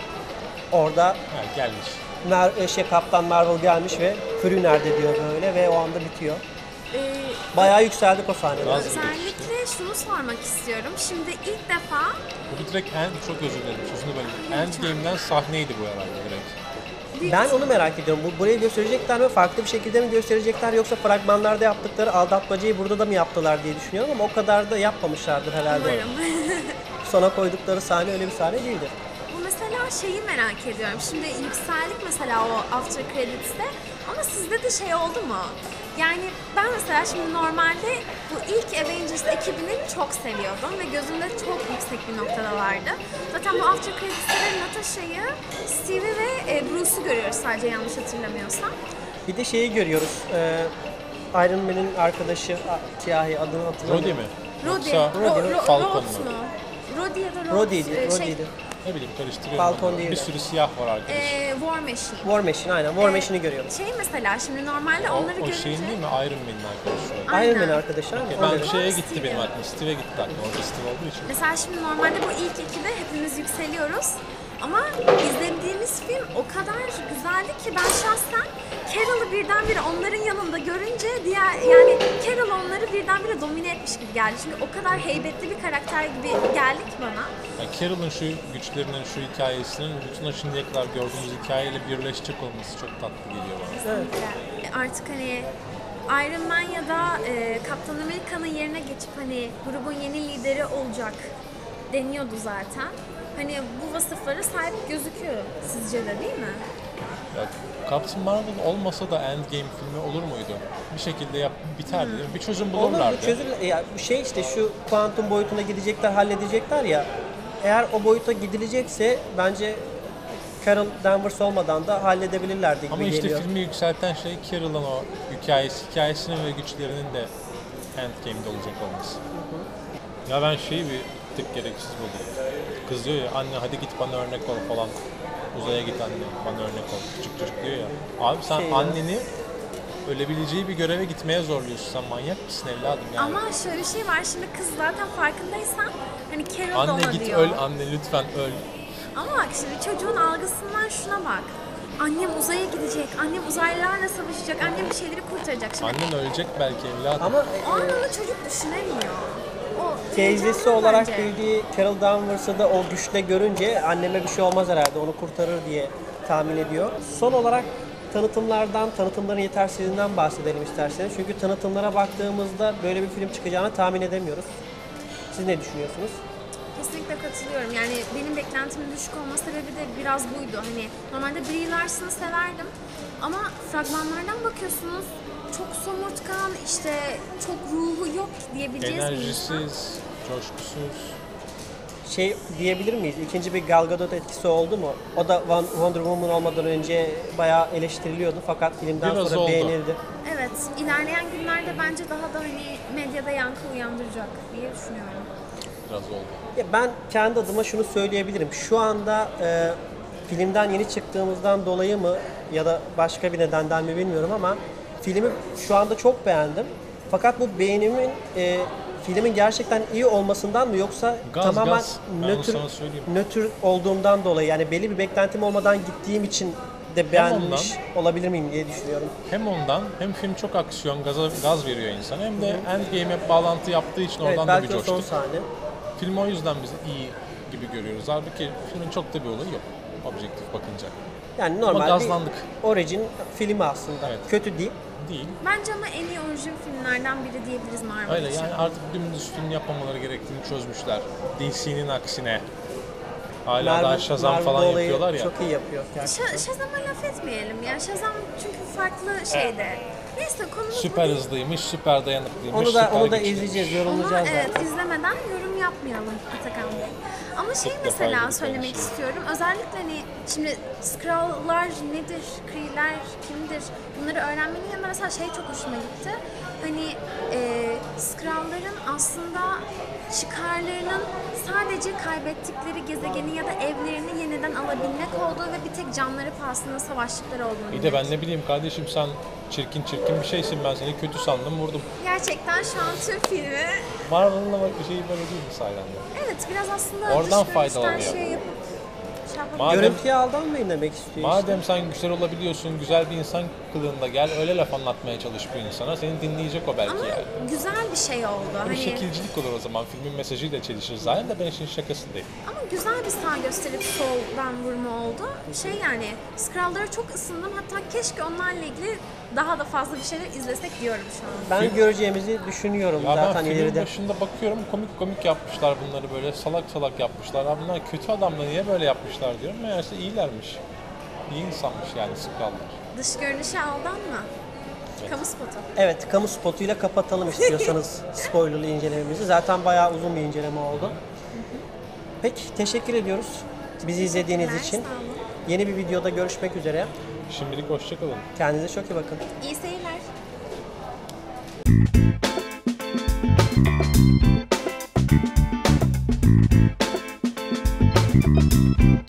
Orada Ha, gelmiş. Mer- şey Kaptan Marvel gelmiş ve Fury nerede diyor böyle ve o anda bitiyor. E, Bayağı yükseldik o sahnede. Biraz- Özellikle şunu sormak istiyorum. Şimdi ilk defa Bu direkt end, çok özür dilerim sözünü böldüm. Endgame'den sahneydi bu herhalde direkt. büyük Ben onu merak ediyorum. Bu burayı gösterecekler mi? Farklı bir şekilde mi gösterecekler yoksa fragmanlarda yaptıkları aldatmacayı burada da mı yaptılar diye düşünüyorum ama o kadar da yapmamışlardır herhalde. umarım. Sona koydukları sahne öyle bir sahne değildir. Bu mesela şeyi merak ediyorum. Şimdi yükseldik mesela o After Credits'te ama sizde de şey oldu mu? Yani ben mesela şimdi normalde bu ilk Avengers ekibini çok seviyordum ve gözümde çok yüksek bir noktada vardı. Zaten bu After Credits'te de Natasha'yı, Steve'i ve e, Bruce'u görüyoruz sadece, yanlış hatırlamıyorsam. Bir de şeyi görüyoruz. Ee, Iron Man'in arkadaşı, a- siyahi adını hatırlamıyorum. Rhodey mi? Rhodey, Yoksa Ro- Ro- Falcon Rhodes mu? mu? Rhodey ya da Rhodes. Rhodey'di, e, şey, Rhodey'di. Ne bileyim karıştırıyorum. Falcon onları. değil Bir o. sürü siyah var arkadaş. e, War Machine. War Machine aynen. War Machine'i görüyoruz. Şey mesela şimdi normalde o, onları o görünce... şeyin değil mi? Iron Man'in arkadaşı. Aynen. Iron Man arkadaşı aynen. Ben Öyle. şeye Steve. gitti benim aklıma. Steve'e gitti aklıma. Orada Steve olduğu için. Mesela şimdi normalde bu ilk ekibe hepimiz yükseliyoruz. Ama izlediğimiz film o kadar güzeldi ki ben şahsen Carol'ı birdenbire onların yanında görünce diğer yani Carol onları birdenbire domine etmiş gibi geldi. Çünkü o kadar heybetli bir karakter gibi geldi ki bana. Yani Carol'ın şu güçlerinin, şu hikayesinin bütün o şimdiye kadar gördüğümüz hikayeyle birleşecek olması çok tatlı geliyor bana. Evet. Artık hani Iron Man ya da e, Kaptan Amerika'nın yerine geçip hani grubun yeni lideri olacak deniyordu zaten. Hani bu vasıflara sahip gözüküyor sizce de, değil mi? Ya, Captain Marvel olmasa da Endgame filmi olur muydu? Bir şekilde yap biterdi değil mi? Bir çözüm Olur, bulurlardı. bu çözül ya bu şey işte şu kuantum boyutuna gidecekler, halledecekler ya. Eğer o boyuta gidilecekse bence Carol Danvers olmadan da halledebilirlerdi gibi Ama işte geliyor. filmi yükselten şey Carol'ın o hikayesi, hikayesinin ve güçlerinin de Endgame'de olacak olması. Ya ben şeyi bir tık gereksiz buldum. Kız diyor ya, anne hadi git bana örnek ol falan. Uzaya git anne, bana örnek ol. Küçük çocuk diyor ya. Abi sen Şey ya. anneni ölebileceği bir göreve gitmeye zorluyorsun. Sen manyak mısın evladım yani? Ama şöyle bir şey var, şimdi kız zaten farkındaysan hani Carol da Anne ona git diyor. öl, anne lütfen öl. Ama bak şimdi çocuğun algısından şuna bak. Annem uzaya gidecek, annem uzaylılarla savaşacak, annem bir şeyleri kurtaracak. Şimdi Annen ölecek belki evladım. Ama o an onu çocuk düşünemiyor. O teyzesi heyecanlı olarak bence. bildiği Carol Danvers'ı da o güçle görünce anneme bir şey olmaz herhalde onu kurtarır diye tahmin ediyor. Son olarak tanıtımlardan, tanıtımların yetersizliğinden bahsedelim isterseniz. Çünkü tanıtımlara baktığımızda böyle bir film çıkacağını tahmin edemiyoruz. Siz ne düşünüyorsunuz? Kesinlikle katılıyorum. Yani benim beklentimin düşük olma sebebi de biraz buydu. Hani normalde Brie Larson'ı severdim ama fragmanlardan bakıyorsunuz çok somurtkan, işte çok ruhu yok diyebileceğiz bir insan. Enerjisiz, coşkusuz. Şey diyebilir miyiz? İkinci bir Gal Gadot etkisi oldu mu? O da Wonder Woman olmadan önce bayağı eleştiriliyordu fakat filmden Biraz sonra oldu. beğenildi. Evet, ilerleyen günlerde bence daha da hani medyada yankı uyandıracak diye düşünüyorum. Biraz oldu. Ya ben kendi adıma şunu söyleyebilirim. Şu anda e, filmden yeni çıktığımızdan dolayı mı ya da başka bir nedenden mi bilmiyorum ama filmi şu anda çok beğendim. Fakat bu beğenimin e, filmin gerçekten iyi olmasından mı yoksa Gaz, tamamen gaz. Ben onu nötr sana söyleyeyim. nötr olduğumdan dolayı, yani belli bir beklentim olmadan gittiğim için de beğenmiş olabilir miyim diye düşünüyorum. Hem ondan hem film çok aksiyon, gaza, gaz veriyor insana hem de Endgame'e bağlantı yaptığı için Evet, oradan da bir belki o son coştuk. sahne. Film o yüzden biz iyi gibi görüyoruz. Halbuki filmin çok da bir olayı yok objektif bakınca. Yani normal gazlandık. bir origin filmi aslında. Evet. Kötü değil. Değil. Bence ama en iyi orijin filmlerden biri diyebiliriz Marvel Öyle için. yani artık dümdüz film yapmamaları gerektiğini çözmüşler. D C'nin aksine. Hala daha Shazam Marvel falan olayı yapıyorlar ya. Çok iyi yapıyor gerçekten. Ş- Shazam'a laf etmeyelim ya. Shazam çünkü farklı şeyde. Neyse konumuz Süper bu değil. hızlıymış, süper dayanıklıymış, Onu da süper onu da güçlüymüş. izleyeceğiz, Ama yorumlayacağız evet zaten. izlemeden yorum yapmayalım Atakan Bey. Ama şey İlk defa mesela yedik söylemek öyle şey. istiyorum. Özellikle hani şimdi Skrull'lar nedir, Kree'ler kimdir bunları öğrenmenin yanında mesela şey çok hoşuma gitti. Hani e, Skrull'ların aslında çıkarlarının sadece kaybettikleri gezegeni ya da evlerini yeniden alabilmek olduğu ve bir tek canları pahasına savaştıkları olduğunu. İyi de ben ne bileyim kardeşim sen çirkin çirkin bir şeysin, ben seni kötü sandım vurdum. Gerçekten şu an tüm filmi Marvel'ın ama şeyi böyle değil mi sayende? evet biraz aslında Oradan dış görünüşten faydalanıyor. şey yapıp şey yapıp- Madem- Görüntüye aldanmayın demek istiyor işte. Madem sen güzel olabiliyorsun, güzel bir insan kılığında gel, öyle laf anlatmaya çalış bu insana. Seni dinleyecek o belki Ama yani. güzel bir şey oldu. Bir Hani şekilcilik olur o zaman. Filmin mesajıyla çelişir zaten de ben işin şakasındayım. ama güzel bir sağ gösterip soldan vurma oldu. Şey yani Skrull'lara çok ısındım. Hatta keşke onlarla ilgili daha da fazla bir şeyler izlesek diyorum şu an. Ben göreceğimizi düşünüyorum Ya ben zaten filmin ileride. başında bakıyorum komik komik yapmışlar bunları böyle salak salak yapmışlar. Ya bunlar kötü adamla niye böyle yapmışlar diyorum. Meğerse iyilermiş. İyi insanmış yani Skrull'lar. Dış görünüşe aldanma. Kamu spotu. Evet, kamu spotuyla kapatalım istiyorsanız spoilerlı incelememizi. Zaten bayağı uzun bir inceleme oldu. Peki, teşekkür ediyoruz bizi izlediğiniz Teşekkürler, için. sağ olun. Yeni bir videoda görüşmek üzere. Şimdilik hoşçakalın. Kendinize çok iyi bakın. İyi seyirler.